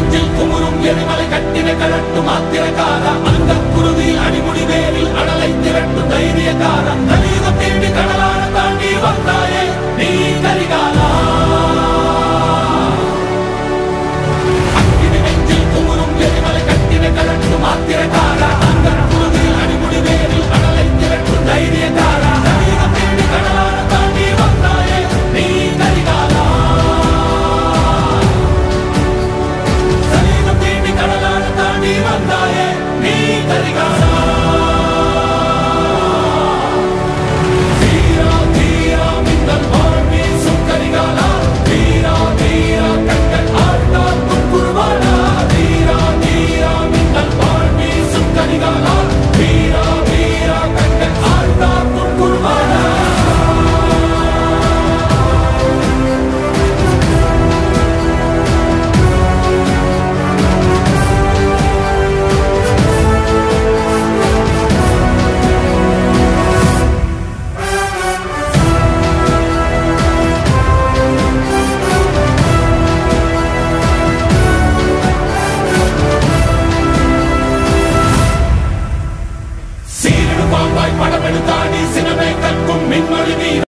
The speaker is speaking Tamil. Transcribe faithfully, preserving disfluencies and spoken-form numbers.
நெஞ்சில் குமுறும் எரிமலை கட்டின கலட்டும் ஆத்திரக்கார அந்த குருதியில் அடிமுடி வேரில் அடலை திரட்டும் தைரியக்கார கலியுகம் தேடி கடலான தாண்டி வந்தாய